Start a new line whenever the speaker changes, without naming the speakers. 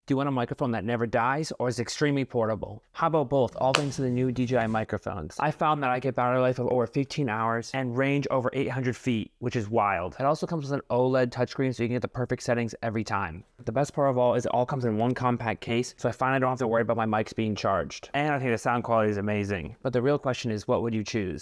Do you want a microphone that never dies or is extremely portable? How about both, all thanks to the new DJI microphones? I found that I get battery life of over 15 hours and range over 800 feet, which is wild. It also comes with an OLED touchscreen so you can get the perfect settings every time. The best part of all is it all comes in one compact case, so I finally don't have to worry about my mics being charged. And I think the sound quality is amazing. But the real question is, what would you choose?